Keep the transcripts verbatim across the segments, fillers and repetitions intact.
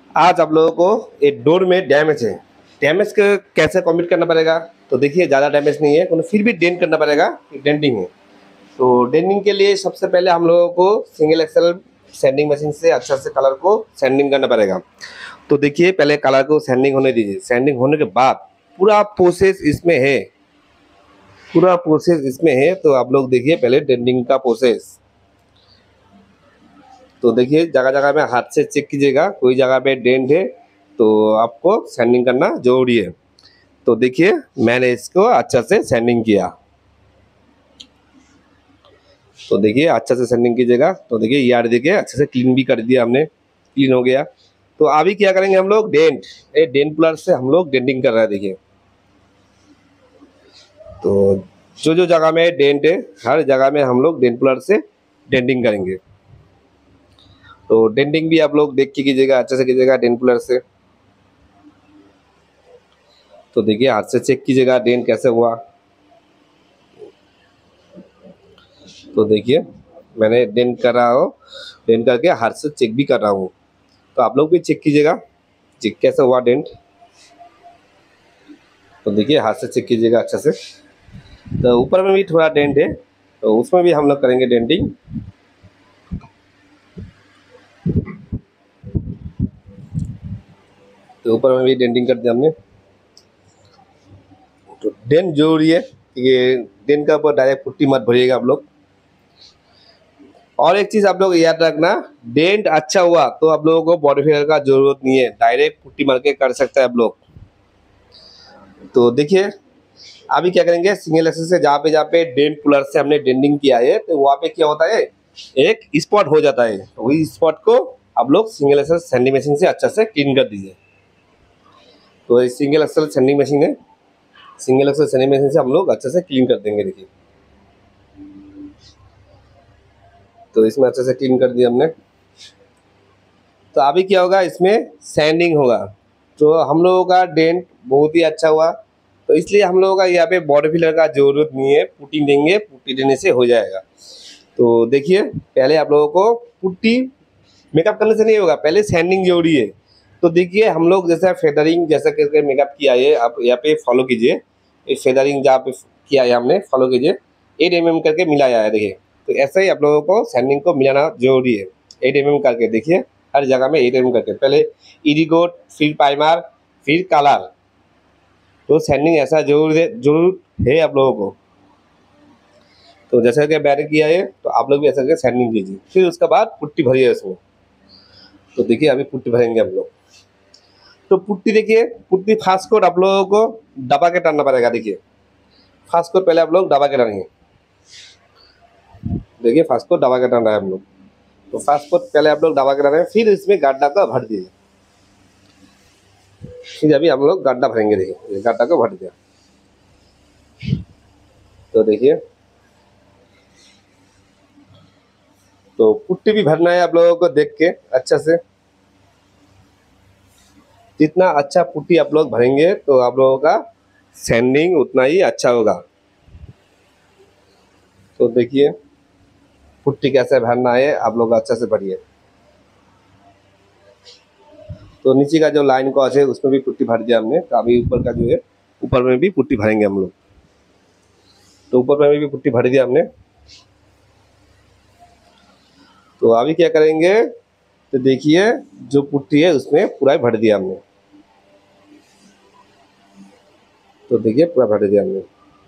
आज आप लोगों को एक डोर में डैमेज है, डैमेज को कैसे कमिट करना पड़ेगा। तो देखिए ज़्यादा डैमेज नहीं है, तो फिर भी डेंट करना पड़ेगा, डेंटिंग है। तो डेंटिंग के लिए सबसे पहले हम लोगों को सिंगल एक्सेल सैंडिंग मशीन से अच्छा से कलर को सैंडिंग करना पड़ेगा। तो देखिए पहले कलर को सैंडिंग होने दीजिए। सैंडिंग होने के बाद पूरा प्रोसेस इसमें है, पूरा प्रोसेस इसमें है। तो आप लोग देखिए पहले डेंटिंग का प्रोसेस। तो देखिए जगह जगह में हाथ से चेक कीजिएगा, कोई जगह पे डेंट है तो आपको सैंडिंग करना जरूरी है। तो देखिए मैंने इसको अच्छा से सैंडिंग किया। तो देखिए अच्छा से सैंडिंग कीजिएगा। तो देखिए यार देखिए अच्छे से क्लीन भी कर दिया हमने, क्लीन हो गया। तो अभी क्या करेंगे हम लोग, डेंट ए डेंट प्लस से हम लोग डेंटिंग कर रहे हैं। देखिए तो जो जो जगह में डेंट है हर जगह में हम लोग डेंट प्लस से डेंटिंग करेंगे। तो डेंटिंग भी आप लोग देख के कीजिएगा, अच्छे से कीजिएगा डेंट प्लस से। तो देखिए हाथ से चेक कीजिएगा डेंट कैसे हुआ। तो देखिए मैंने डेंट कर रहा हूँ, डेंट करके हाथ से चेक भी कर रहा हूँ। तो आप लोग भी चेक कीजिएगा चेक कैसे हुआ डेंट। तो देखिए हाथ से चेक कीजिएगा अच्छा से। तो ऊपर में भी थोड़ा डेंट है, तो उसमें भी हम लोग करेंगे डेंटिंग। तो ऊपर में भी डेंटिंग कर दिया हमने। तो डेंट जरूरी है, ये डेंट का ऊपर डायरेक्ट पुट्टी मत भरिएगा आप लोग। और एक चीज आप लोग याद रखना, डेंट अच्छा हुआ तो आप लोगों को बॉडी फिलर का जरूरत नहीं है, डायरेक्ट पुट्टी मार के कर सकते हैं आप लोग। तो देखिए अभी क्या करेंगे, सिंगल एक्सेल से जहाँ पे जहाँ पे डेंट पुलर से हमने डेंटिंग किया है तो वहाँ पे क्या होता है, एक स्पॉट हो जाता है। तो वही स्पॉट को आप लोग सिंगल एक्सेल सैंडिंग मशीन से अच्छा से क्लीन कर दीजिए। तो ये सिंगल एक्सेल सैंडिंग मशीन है, सिंगल एक्सेल सैंडिंग मशीन से हम लोग अच्छे से क्लीन कर देंगे। देखिए तो इसमें अच्छे से क्लीन कर दिया हमने। तो अभी क्या होगा, इसमें सैंडिंग होगा। तो हम लोगों का डेंट बहुत ही अच्छा हुआ, तो इसलिए हम लोगों का यहाँ पे बॉडी फिलर का जरूरत नहीं है, पुट्टी देंगे, पुट्टी देने से हो जाएगा। तो देखिए पहले आप लोगों को पुट्टी मेकअप करने से नहीं होगा, पहले सैंडिंग जरूरी है। तो देखिए हम लोग जैसे फेदरिंग जैसा करके मेकअप किया है, आप यहाँ पे फॉलो कीजिए। ये फेदरिंग जहाँ पे किया है हमने, फॉलो कीजिए। एट एम एम करके मिलाया है देखिए। तो ऐसे ही आप लोगों को सैंडिंग को मिलाना जरूरी है, एट एम एम करके। देखिए हर जगह में एट एम एम करके, पहले इरिगोट फिर प्राइमर फिर कलर। तो सैंडिंग ऐसा जरूर है, जरूर है आप लोगों को। तो जैसा कि मैंने किया है तो आप लोग भी ऐसा करके सैंडिंग कीजिए, फिर उसके बाद पुट्टी भरिए उसमें। तो देखिए अभी पुट्टी भरेंगे हम लोग। तो पुट्टी देखिए, पुट्टी फास्ट कोट आप लोगों को दबा के डालना पड़ेगा। देखिए फास्ट कोट पहले आप लोग दबा के डालेंगे। देखिए फास्ट कोट दबा के डाल रहा है हम लोग। तो फास्ट कोट पहले आप लोग दबा के डालेंगे, फिर इसमें गड्ढा को भर दिए। फिर अभी हम लोग गड्ढा भरेंगे। देखिए ये गड्ढा को भर दिया। तो देखिए तो पुट्टी भी भरना है आप लोगों को देख के अच्छा से। जितना अच्छा पुट्टी आप लोग भरेंगे तो आप लोगों का सैंडिंग उतना ही अच्छा होगा। तो देखिए पुट्टी कैसे भरना है आप लोग अच्छा से भरिए। तो नीचे का जो लाइन कॉज है उसमें भी पुट्टी भर दिया हमने। तो अभी ऊपर का जो है, ऊपर में भी पुट्टी भरेंगे हम लोग। तो ऊपर में भी पुट्टी भर दिया हमने। तो अभी क्या करेंगे, तो देखिए जो पुट्टी है उसमें पूरा भर दिया हमने। तो देखिए पूरा भर दिया हमने।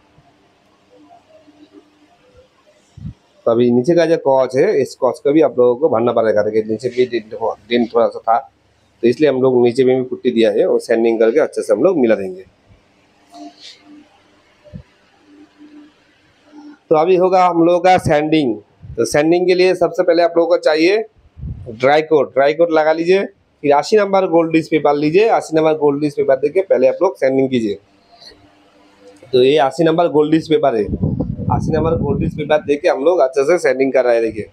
तो अभी नीचे का जो कॉच है, इस कॉच को भी आप लोगों को भरना पड़ेगा। देखिए नीचे भी डेंट थोड़ा सा था, तो इसलिए हम लोग नीचे में भी पुट्टी दिया है और सैंडिंग करके अच्छे से हम लोग मिला देंगे। तो अभी होगा हम लोगों का सैंडिंग। तो सैंडिंग के लिए सबसे पहले आप लोगों को चाहिए ड्राई कोट। ड्राई कोट लगा लीजिए, फिर अस्सी नंबर गोल्ड डिस्क पेपर लीजिए। अस्सी नंबर गोल्ड डिस्क पेपर देके पहले आप लोग सैंडिंग कीजिए। तो ये अस्सी नंबर गोल्ड डिस्क पेपर है, अस्सी नंबर गोल्ड डिस्क पेपर देके हम लोग अच्छे से सैंडिंग कर रहे हैं। देखिए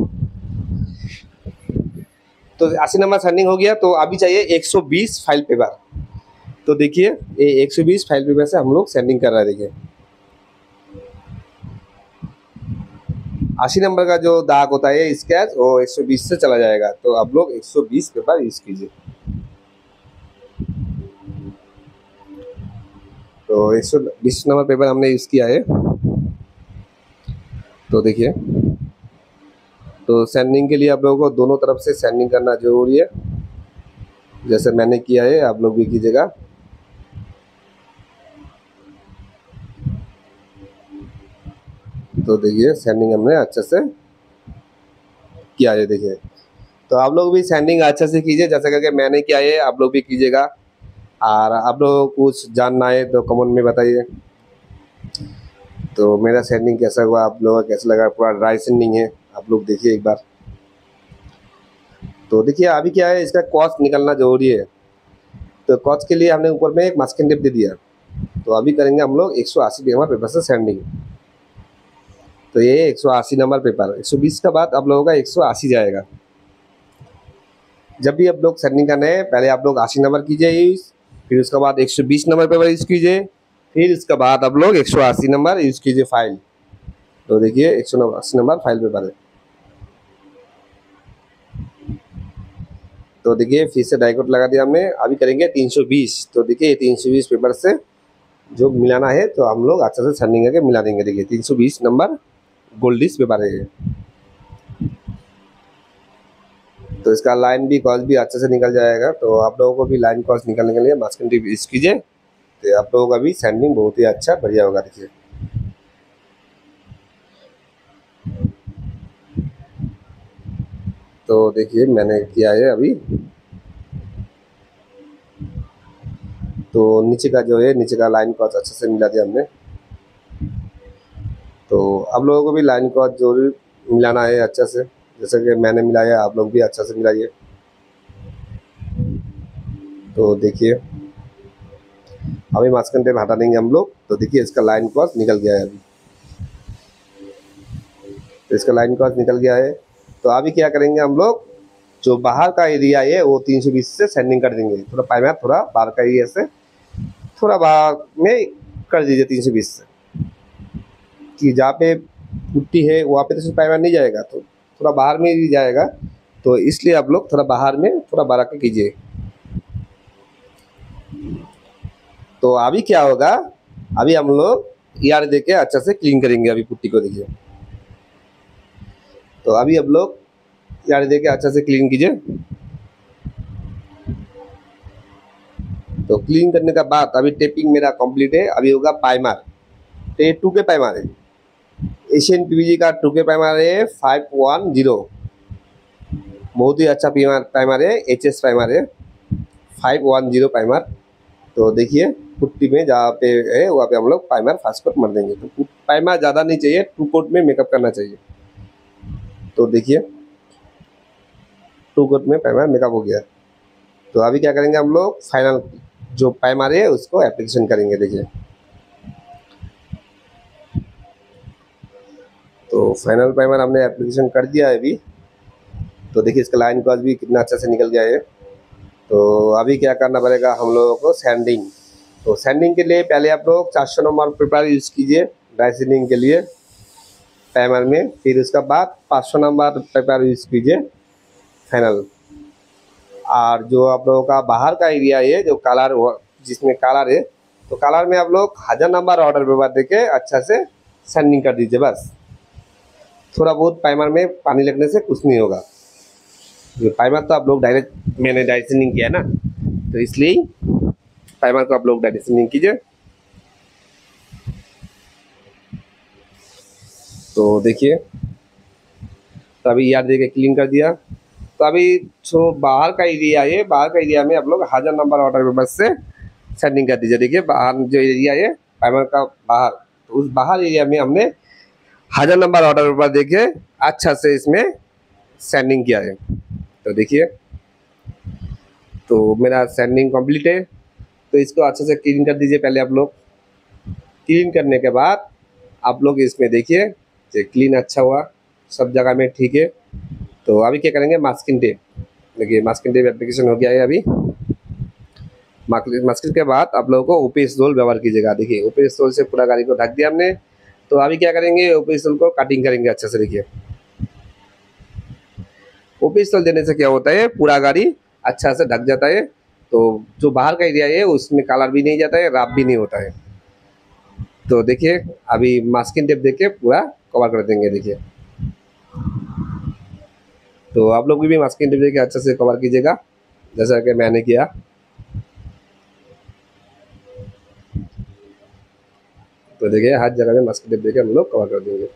तो अस्सी नंबर सैंडिंग हो गया। तो अभी चाहिए एक सौ बीस फाइल पेपर। तो देखिए ये एक सौ बीस फाइल पेपर से हम लोग सैंडिंग कर रहे हैं। देखिए अस्सी नंबर का जो दाग होता है स्केच वो एक सौ बीस से चला जाएगा। तो आप लोग एक सौ बीस पेपर यूज कीजिए। तो एक सौ बीस नंबर पेपर हमने यूज़ किया है। तो देखिए, तो सैंडिंग के लिए आप लोगों को दोनों तरफ से सैंडिंग करना ज़रूरी है। जैसे मैंने किया है आप लोग भी कीजिएगा। तो देखिए सैंडिंग हमने अच्छे से किया है। देखिए, तो आप लोग भी सैंडिंग अच्छे से कीजिए, जैसे करके मैंने किया है आप लोग भी कीजिएगा। और आप लोगों को कुछ जानना है तो कमेंट में बताइए। तो मेरा सैंडिंग कैसा हुआ, आप लोगों को कैसा लगा, पूरा ड्राई सैंडिंग है, आप लोग देखिए एक बार। तो देखिए अभी क्या है, इसका कॉस्ट निकलना जरूरी है। तो कॉस्ट के लिए हमने ऊपर में एक मास्किंग टेप दे दिया। तो अभी करेंगे हम लोग एक सौ अस्सी नंबर पेपर से सैंडिंग। तो ये एक सौ अस्सी नंबर पेपर, एक सौ बीस का बाद आप लोगों का एक सौ अस्सी जाएगा। जब भी आप लोग सैंडिंग करना है, पहले आप लोग अस्सी नंबर कीजिए यूज़, फिर उसके बाद एक सौ बीस नंबर पेपर यूज़ कीजिए, फिर उसके बाद आप लोग एक सौ अस्सी नंबर यूज़ कीजिए फाइल। तो देखिए एक सौ अस्सी नंबर फाइल पेपर है। तो देखिए फिर से डाई कोट लगा दिया हमने। अभी करेंगे तीन सौ बीस। तो देखिए तीन सौ बीस पेपर से जो मिलाना है तो हम लोग अच्छे से सैंडिंग करके मिला देंगे। देखिए तीन सौ बीस नंबर गोल्डिश पेपर है। तो इसका लाइन भी कॉस्ट भी अच्छे से निकल जाएगा। तो आप लोगों को भी लाइन कॉस्ट निकलने के लिए मास्किंग टेप यूज़ कीजिए, तो आप लोगों का भी सैंडिंग बहुत ही अच्छा बढ़िया होगा। देखिए तो देखिए मैंने किया है अभी। तो नीचे का जो है, नीचे का लाइन कॉस्ट अच्छे से मिला दिया हमने। तो आप लोगों को भी लाइन कॉस्ट जरूर मिलाना है अच्छे से, जैसे कि मैंने मिलाया, आप लोग भी अच्छे से मिलाइए। तो देखिए अभी मास्किंग टेप हटा देंगे हम लोग। तो देखिए इसका लाइन कॉस्ट निकल गया है अभी। तो इसका लाइन कॉस्ट निकल गया है। तो अभी क्या करेंगे हम लोग, जो बाहर का एरिया है वो तीन सौ बीस से सैंडिंग कर देंगे। थोड़ा पाइप थोड़ा बाहर का एरिया से थोड़ा बाहर में कर दीजिए तीन सौ बीस से, कि जहाँ पे पुट्टी है वहाँ पे तो पाइप नहीं जाएगा, तो थोड़ा बाहर में ही जाएगा। तो इसलिए आप लोग थोड़ा बाहर में थोड़ा बारह का कीजिए। तो अभी क्या होगा, अभी हम लोग यार दे के अच्छा से क्लीन करेंगे अभी पुट्टी को। देखिए तो अभी अब लोग यार दे के अच्छा से क्लीन कीजिए। तो क्लीन करने का बाद अभी टेपिंग मेरा कंप्लीट है। अभी होगा प्राइमर। तो ये टू के प्राइमर है, एशियन पीवीजी का टू के प्राइमर है फाइव वन जीरो। बहुत ही अच्छा प्राइमर है, एच एस प्राइमर है फाइव वन जीरो प्राइमर। तो देखिए पुट्टी में जहाँ पे है वहाँ पे हम लोग प्राइमर फर्स्ट कोट मार देंगे। तो प्राइमर ज़्यादा नहीं चाहिए, टू कोट में मेकअप करना चाहिए। तो देखिए टू कोट में प्राइमर मेकअप हो गया। तो अभी क्या करेंगे हम लोग, फाइनल जो प्राइमर है उसको एप्लीकेशन करेंगे। देखिए तो फाइनल प्राइमर हमने एप्लीकेशन कर दिया है अभी। तो देखिए इसका लाइन कॉस्ट भी कितना अच्छा से निकल गया है। तो अभी क्या करना पड़ेगा हम लोगों को, सैंडिंग। तो सैंडिंग के लिए पहले आप लोग चार सौ नंबर पेपर यूज़ कीजिए ड्राई सैंडिंग के लिए प्राइमर में। फिर उसका बाद पाँच सौ नंबर पेपर यूज़ कीजिए फाइनल। और जो आप लोगों का बाहर का एरिया है जो कलर जिसमें कलर है, तो कलर में आप लोग हज़ार नंबर ऑर्डर पेपर देके अच्छा से सैंडिंग कर दीजिए। बस थोड़ा बहुत प्राइमर में पानी लगने से कुछ नहीं होगा। जो प्राइमर तो आप लोग डायरेक्ट मैंने डायरेक्ट सैंडिंग किया है ना, तो इसलिए प्राइमर को आप लोग डायरेक्ट सैंडिंग कीजिए। तो देखिए तो अभी यार देके क्लीन कर दिया। तो अभी जो बाहर का एरिया है, बाहर का एरिया में आप लोग हज़ार नंबर ऑर्डर पेपर से सैंडिंग कर दीजिए। देखिए बाहर जो एरिया है प्राइमर का बाहर, तो उस बाहर एरिया में हमने हज़ार नंबर ऑर्डर पेपर देके अच्छा से इसमें सैंडिंग किया है। तो देखिए तो मेरा सैंडिंग कंप्लीट है। तो इसको अच्छे से क्लीन कर दीजिए पहले आप लोग। क्लीन करने के बाद आप लोग इसमें देखिए क्लीन अच्छा हुआ, सब जगह में ठीक है। तो अभी क्या करेंगे, मास्किंग टेप। देखिए मास्किंग टेप एप्लीकेशन हो गया है अभी। मास्किंग के बाद आप लोगों को ओपी स्टोल व्यवहार कीजिएगा। देखिए ओपी स्टोल से पूरा गाड़ी को ढक दिया हमने। तो अभी क्या करेंगे, ओपी स्टोल को कटिंग करेंगे अच्छे से। देखिए ओपी स्टोल देने से क्या होता है, पूरा गाड़ी अच्छा से ढक जाता है। तो जो बाहर का एरिया है उसमें कलर भी नहीं जाता है, रफ भी नहीं होता है। तो देखिए अभी मास्किंग टेप देके पूरा कवर कर देंगे। देखिए तो आप लोग भी मास्किंग टेप देके अच्छे से कवर कीजिएगा जैसा कि मैंने किया। तो देखिए हर जगह में मास्किंग टेप देके हम लोग कवर कर देंगे।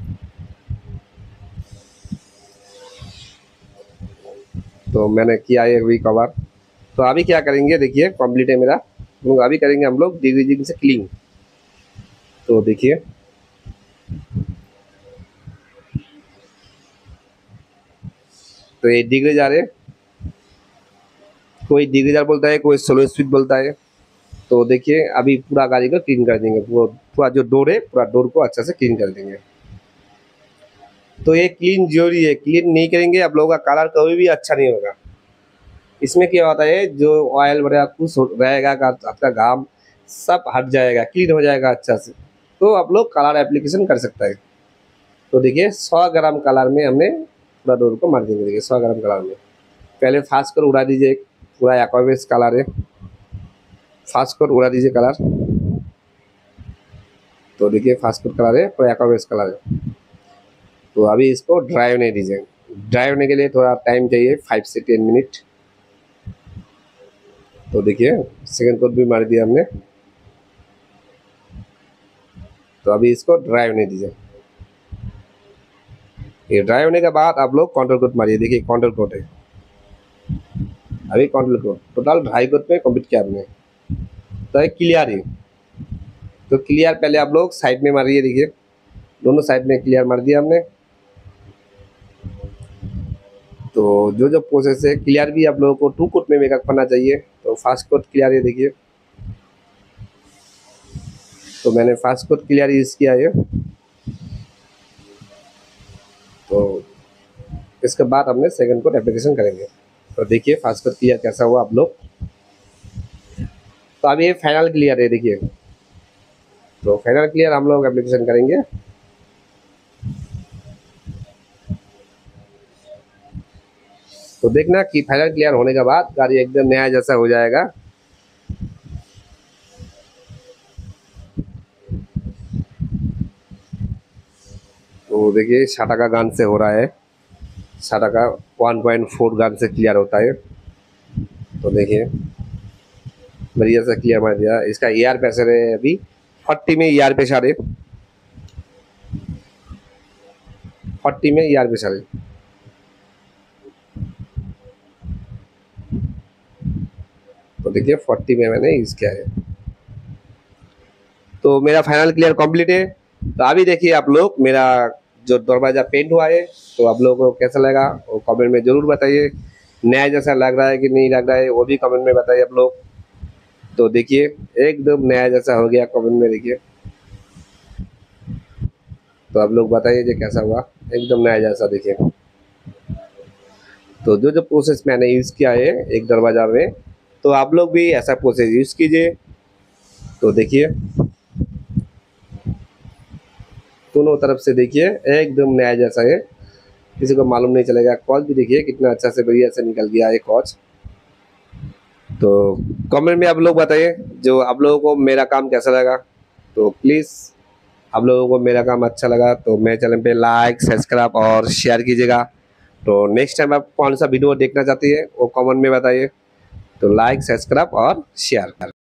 तो मैंने किया है अभी कवर। तो अभी क्या करेंगे, देखिए कंप्लीट है मेरा। तो अभी करेंगे हम लोग डिग्रीजिंग से क्लीन। तो देखिए तो ये डिग्री जा रहे, कोई डिग्री जार बोलता है, कोई स्लो स्पीड बोलता है। तो देखिए अभी पूरा गाड़ी को क्लीन कर देंगे, पूरा पूरा जो डोर है पूरा डोर को अच्छे से क्लीन कर देंगे। तो ये क्लीन जरूरी है, क्लीन नहीं करेंगे आप लोगों का कलर कभी भी अच्छा नहीं होगा। इसमें क्या होता है, जो ऑयल वगैरह कुछ रहेगा आपका घाम सब हट जाएगा, क्लीन हो जाएगा अच्छा से, तो आप लोग कलर एप्लीकेशन कर सकता है। तो देखिए सौ ग्राम कलर में हमने पूरा डोर को मार देंगे। देखिए सौ ग्राम कलर में पहले फास्ट कर उड़ा दीजिए, पूरा एक्वाबेस कलर है, फास्ट कर उड़ा दीजिए कलर। तो देखिए फास्ट कर कलर है, पूरा एक्वाबेस कलर है। तो अभी इसको ड्राई होने दीजिए। ड्राई होने के लिए थोड़ा टाइम चाहिए, फाइव से टेन मिनट। तो देखिए सेकंड कोट भी मार दिया हमने। तो अभी इसको ड्राई होने दीजिए। ये ड्राई होने के बाद आप लोग काउंटर कोट मारिए। देखिए काउंटर कोट है, अभी काउंटर कोट टोटल ढाई कोट में कंप्लीट किया हमने। तो एक क्लियर है, तो क्लियर पहले आप लोग साइड में मारिए। देखिए दोनों साइड में क्लियर मार दिया हमने। तो जो जो प्रोसेस है, क्लियर भी आप लोगों को टू कोट में मेकअप करना चाहिए। तो फास्ट कोट क्लियर है, देखिए तो मैंने फास्ट कोट क्लियर यूज़ किया है। तो इसके बाद हमने सेकंड कोट एप्लीकेशन करेंगे। तो देखिए फास्ट कोट क्लियर कैसा हुआ आप लोग। तो अभी ये फाइनल क्लियर है। देखिए तो फाइनल क्लियर हम लोग एप्लीकेशन करेंगे। तो देखना कि फाइनल क्लियर होने के बाद गाड़ी एकदम नया जैसा हो जाएगा। तो देखिए साटा का गन से हो रहा है, साटा का वन पॉइंट फोर गन से क्लियर होता है। तो देखिए बढ़िया से क्लियर मार दिया। इसका ए आर प्रेशर है अभी फोर्टी में, ए आर प्रेशर है फोर्टी में, ए आर प्रेशर है। तो देखिए फोर्टी में मैंने यूज़ किया है। तो मेरा फाइनल क्लियर कंप्लीट है। तो अभी देखिए आप लोग मेरा जो दरवाज़ा पेंट हुआ है, तो आप लोगों को कैसा लगा वो कमेंट में ज़रूर बताइए। नया जैसा लग रहा है कि नहीं लग रहा है वो भी कमेंट में बताइए आप लोग। तो देखिए एकदम नया जैसा हो गया कमेंट में। देखिए तो आप लोग बताइए कि कैसा हुआ, एकदम नया जैसा। देखिए तो जो जो प्रोसेस मैंने यूज़ किया है एक दरवाज़ा में, तो आप लोग भी ऐसा प्रोसेस यूज़ कीजिए। तो देखिए दोनों तरफ से देखिए एकदम नया जैसा है, किसी को मालूम नहीं चलेगा। कॉच भी देखिए कितना अच्छा से बढ़िया से निकल गया है कॉच। तो कमेंट में आप लोग बताइए जो आप लोगों को मेरा काम कैसा लगा। तो प्लीज़ आप लोगों को मेरा काम अच्छा लगा तो मेरे चैनल पे लाइक सब्सक्राइब और शेयर कीजिएगा। तो नेक्स्ट टाइम आप कौन सा वीडियो देखना चाहती है वो कमेंट में बताइए। तो लाइक सब्सक्राइब और शेयर।